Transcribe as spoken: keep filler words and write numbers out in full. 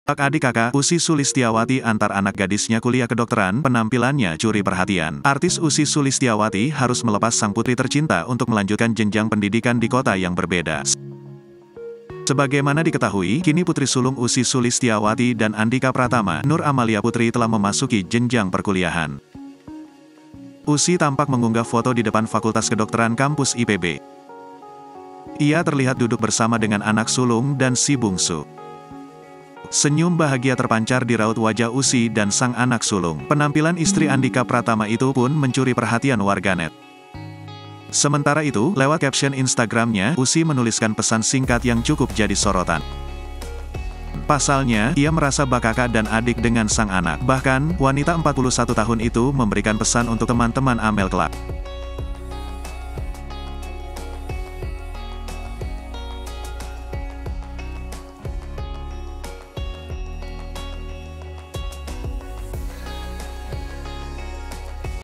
Adik kakak, Ussy Sulistyawati antar anak gadisnya kuliah kedokteran, penampilannya curi perhatian. Artis Ussy Sulistyawati harus melepas sang putri tercinta untuk melanjutkan jenjang pendidikan di kota yang berbeda. Sebagaimana diketahui, kini putri sulung Ussy Sulistyawati dan Andhika Pratama, Nur Amalia Putri telah memasuki jenjang perkuliahan. Ussy tampak mengunggah foto di depan Fakultas Kedokteran kampus I P B. Ia terlihat duduk bersama dengan anak sulung dan si bungsu. Senyum bahagia terpancar di raut wajah Ussy dan sang anak sulung. Penampilan istri Andhika Pratama itu pun mencuri perhatian warganet. Sementara itu, lewat caption Instagramnya, Ussy menuliskan pesan singkat yang cukup jadi sorotan. Pasalnya, ia merasa bak kakak dan adik dengan sang anak. Bahkan, wanita empat puluh satu tahun itu memberikan pesan untuk teman-teman Amel kelak.